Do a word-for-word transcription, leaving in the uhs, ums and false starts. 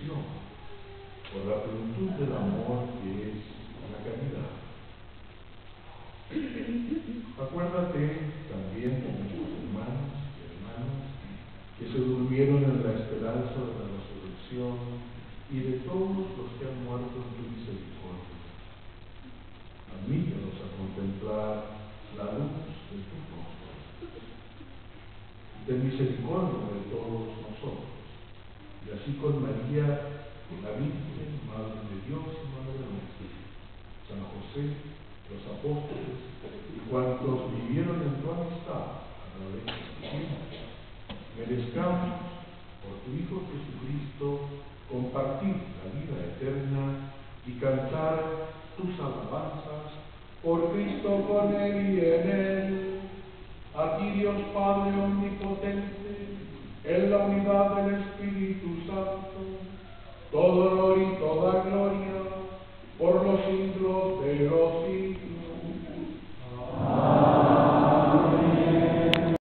perfección, por la plenitud del amor que es la caridad. Acuérdate también de nuestros hermanos y hermanas que se durmieron en la esperanza de la resurrección y de todos los que han muerto en tu misericordia. Admítenos a contemplar la luz de tu rostro. Ten misericordia de todos nosotros, y así con María, la Virgen, Madre de Dios y Madre nuestra, San José, los apóstoles y cuantos vivieron en tu amistad a través de tu tiempo, merezcamos, por tu Hijo Jesucristo, compartir la vida eterna y cantar tus alabanzas por Cristo, con Él y en Él. A ti, Dios Padre omnipotente, en la unidad del Espíritu Santo, todo honor y toda gloria por los siglos de los siglos.